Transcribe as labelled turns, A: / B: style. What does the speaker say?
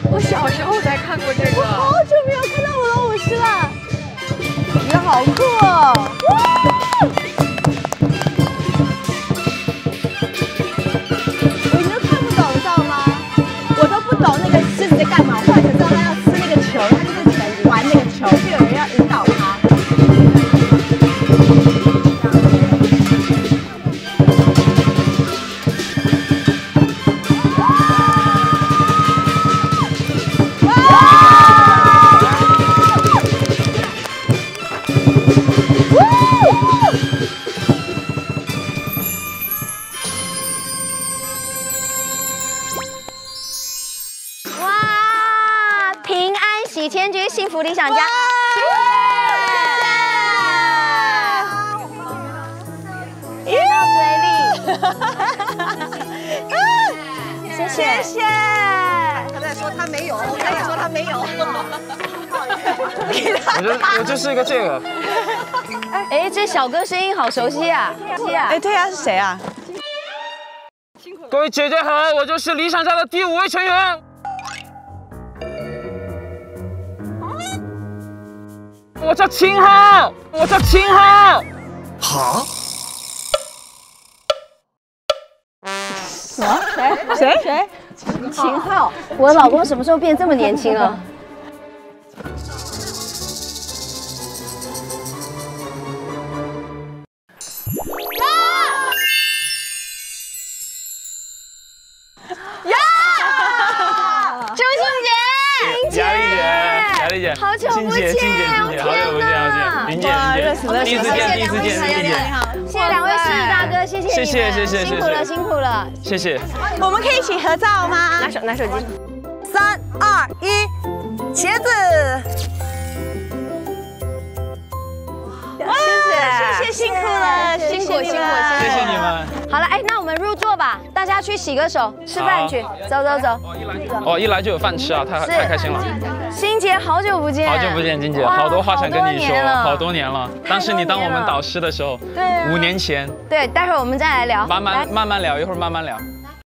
A: 我小时候才看过这个。
B: 我好久没有看到舞龙舞狮了，你好酷哦！我已经看不懂，知道吗？我都不懂那个狮子在干嘛，后来才知道它要吃那个球，它就是在玩那个球，就有人要引导它。
C: 前局幸福理想家，谢谢，到嘴里，谢谢。
B: 他在说他没有，他也说他没有。
D: 我就是一个这个。
C: 哎，这小哥声音好熟悉啊！
B: 哎，对呀，是谁啊？
D: 各位姐姐好，我就是理想家的第5位成员。我叫秦昊，我叫秦昊。
E: 好。
C: 什么？谁？秦昊，我老公什么时候变这么年轻了？
D: 丽姐，
C: 好久不见，
D: 静姐，好久不见，云姐，第一次见，
C: 谢谢两位狮子大哥，谢谢，辛苦了，
D: 谢谢。
B: 我们可以一起合照吗？
C: 拿手机。
B: 3、2、1，茄子。谢谢，辛苦了，辛苦，
D: 谢谢你们。
C: 好了，哎，那我们入座吧，大家去洗个手，吃饭去，走。
D: 哦，一来就有饭吃啊，太开心了。
C: 欣姐，好久不见，
D: 金姐，好多话想跟你说，好多年了。当时你当我们导师的时候，5年前。
C: 对，待会儿我们再来聊，
D: 慢慢聊，一会儿慢慢聊。